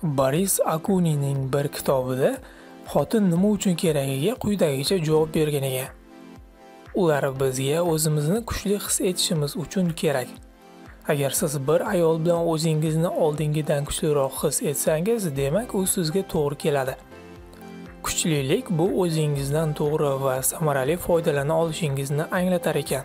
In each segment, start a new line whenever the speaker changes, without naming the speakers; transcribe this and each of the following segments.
Boris Akuninning bir kitobida xotin nima uchun keragiga quyidagicha javob bergan ekan. Ular bizga o'zimizni kuchli his etishimiz uchun kerak. Agar siz bir ayol bilan o'zingizni oldingidan kuchliroq his etsangiz, demak u sizga to'g'ri keladi. Kuchlilik bu o'zingizdan to'g'ri va samarali foydalana olishingizni anglatar ekan.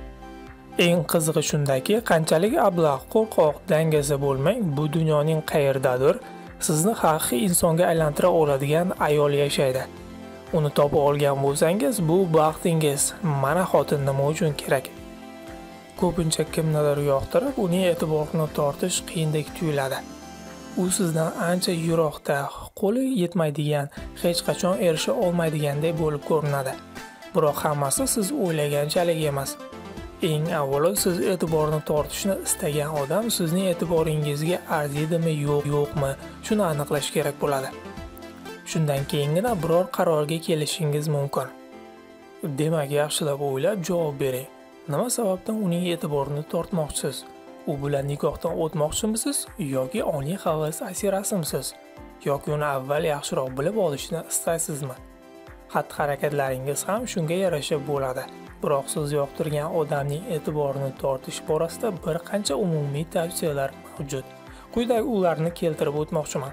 Eng qizig'i shundaki, qanchalik ablah, qo'rqoq, dangasa bo'lmang, bu dunyoning qayerdadir sizni haqiqiy insonga aylantira oladigan ayol yashaydi. Uni topib olgan bo'lsangiz, bu baxtingiz. Mana xotin nima uchun kerak. Ko'pincha kimnidir yoqtirib, uning e'tiborini tortish qiyindek tuyuladi. U sizdan ancha yiroqda, qo'li yetmaydigan, hech qachon erisha olmaydigandek bo'lib ko'rinadi. Biroq hammasi siz o'ylaganchalik emas. Eng avvalo siz e'tiborni tortishni istagan odam sizning e'tiboringizga arziydimi yo'qmi, shuni aniqlash kerak bo'ladi. Shundan keyingina biror qarorga kelishingiz mumkin. Demak, yaxshilab o'ylab javob bering. Nima sababdan uning e'tiborini tortmoqchisiz? U bilan nikohdan o'tmoqchimisiz yoki ongli havas asirasimisiz? Yoki uni avval yaxshiroq bilib olishni istaysizmi? Xatti-harakatlaringiz ham shunga yarasha bo'ladi. Biroq siz yoqtirgan odamning e'tiborini tortish borasida bir qancha umumiy tavsiyalar mavjud. Quyida ularni keltirib o'tmoqchiman.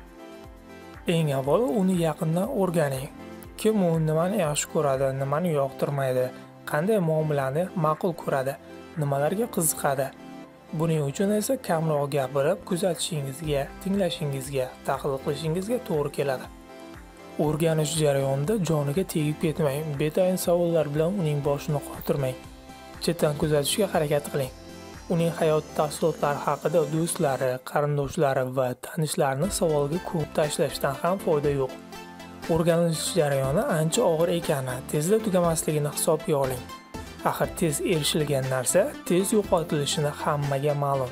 Eng avvalo uni yaqindan o'rganing. Kim u, nimani yaxshi ko'radi, nimani yoqtirmaydi, qanday muomalani ma'qul ko'radi, nimalarga qiziqadi. Buning uchun esa kamroq gapirib, kuzatishingizga, tinglashingizga, tahlil qilishingizga to'g'ri keladi. O'rganish jarayonida joniga tegib ketmang, betayin savollar bilan uning boshini qotirmang. Chetdan kuzatishga harakat qiling. Uning hayot tafsilotlari haqida do'stlari, qarindoshlari va tanishlarini savolga ko'p tashlashdan ham foyda yo'q. O'rganish jarayoni ancha og'ir ekani, tezda tugamasligini hisobga oling. Axir tez erishilgan narsa tez yo'qotilishini hammaga ma'lum.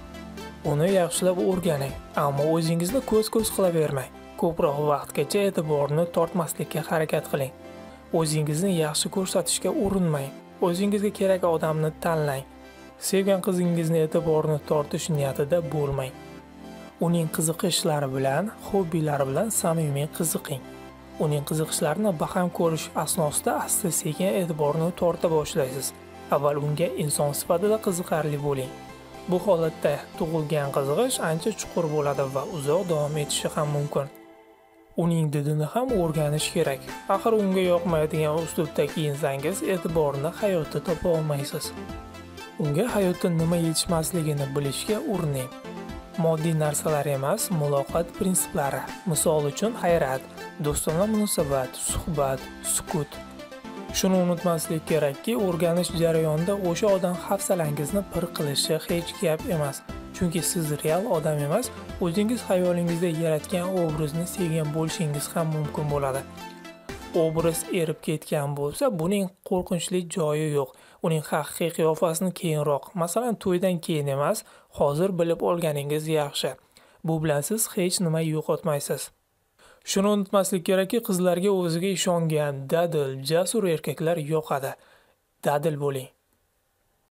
Uni yaxshilab o'rganing, ammo o'zingizni ko'z-ko'z qilavermang. Ko'proq vaqtgacha e'tiborni tortmaslikka harakat qiling. O'zingizni yaxshi ko'rsatishga urinmang. O'zingizga kerak odamni tanlang. Sevgan qizingizni e'tiborini tortish niyatida bo'lmang. Uning qiziqishlari bilan, hobbilari bilan samimiy qiziqing. Uning qiziqishlarini baham ko'rish asnosida asta-sekin e'tiborni torta boshlaysiz. Avval unga inson sifatida qiziqarli bo'ling. Bu holatda tug'ilgan qiziqish ancha chuqur bo'ladi va uzoq davom etishi ham mumkin. Uning didini ham o'rganish kerak. Axir unga yoqmaydigan uslubda kiyinsangiz, e'tiborini hayotda topa olmaysiz. Unga hayotda nima yetishmasligini bilishga urining. Moddiy narsalar emas, muloqot prinsiplari. Misol uchun hayrat, do'stona munosabat, suhbat, sukut. Shuni unutmaslik kerakki, o'rganish jarayonida o'sha odam hafsalangizni pir qilishi hech gap emas. Chunki siz real odam emas, o'zingiz xayolingizda yaratgan obrazni sevgan bo'lishingiz ham mumkin bo'ladi. Obraz erib ketgan bo'lsa, buning qo'rqinchli joyi yo'q. Uning haqiqiy qiyofasini keyinroq, masalan, to'ydan keyin emas, hozir bilib olganingiz yaxshi. Bu bilan siz hech nima yo'qotmaysiz. Shuni unutmaslik kerakki, qizlarga o'ziga ishongan, dadil, jasur erkaklar yoqadi. Dadil bo'ling.